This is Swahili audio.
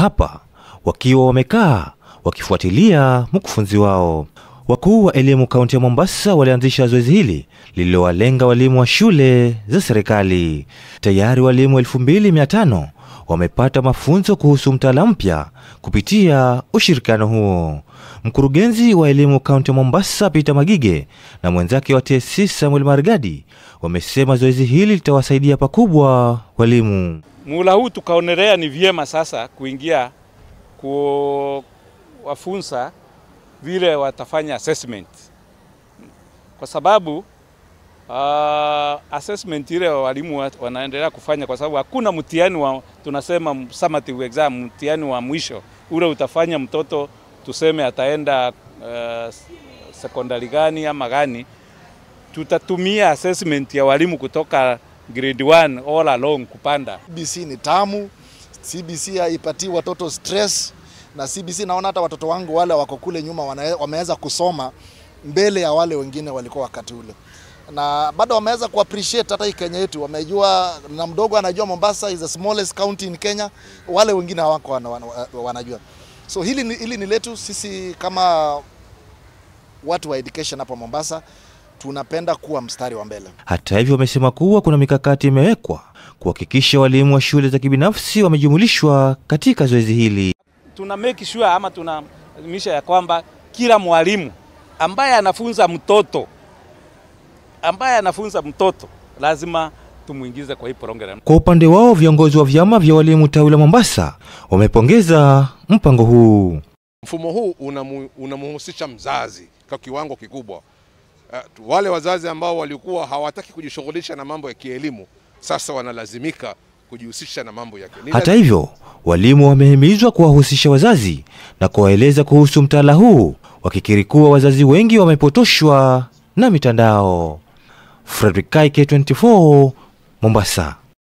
hapa wakiwa wamekaa wakifuatilia mkufunzi wao. Wakuu wa elimu kaunti ya Mombasa walianzisha zoezi hili lililowalenga walimu wa shule za serikali. Tayari walimu 2500 wamepata mafunzo kuhusu mtaala mpya kupitia ushirikiano huo. Mkurugenzi wa elimu kaunti ya Mombasa Peter Magige na mwenzake wa TSC Samuel Margadi wamesema zoezi hili litawasaidia pakubwa walimu. Muhula huu tukaonelea ni vyema sasa kuingia kuwafunza vile watafanya assessment. Kwa sababu assessment ile walimu wanaendelea kufanya, kwa sababu hakuna mtihani wa tunasema summative exam, mtihani wa mwisho ule utafanya mtoto tuseme ataenda secondary gani ama gani. Tutatumia assessment ya walimu kutoka grade 1 all along kupanda. CBC ni tamu, CBC haipati watoto stress, na CBC naona hata watoto wangu wale wako kule nyuma wameweza kusoma mbele ya wale wengine walikuwa wakati ule. Na bado wameweza kuappreciate hata hii Kenya yetu, wamejua, na mdogo anajua Mombasa is the smallest county in Kenya, wale wengine hawako wanajua. So hili ni letu sisi kama watu wa education hapa Mombasa, tunapenda kuwa mstari wa mbele. Hata hivyo wamesema kuwa kuna mikakati imewekwa kuhakikisha walimu wa shule za kibinafsi wamejumulishwa katika zoezi hili. Tuna make sure ama tunahakikisha ya kwamba kila mwalimu ambaye anafunza mtoto lazima tumuingize kwa hii program. Kwa upande wao viongozi wa vyama vya walimu tawi la Mombasa wamepongeza mpango huu. Mfumo huu unamhusisha mzazi kwa kiwango kikubwa. Wale wazazi ambao walikuwa hawataki kujishughulisha na mambo ya kielimu sasa wanalazimika kujihusisha na mambo ya kielimu. Hata hivyo, walimu wamehimizwa kuwahusisha wazazi na kuwaeleza kuhusu mtaala huu, wakikiri kuwa wazazi wengi wamepotoshwa na mitandao. Frederick K24, Mombasa.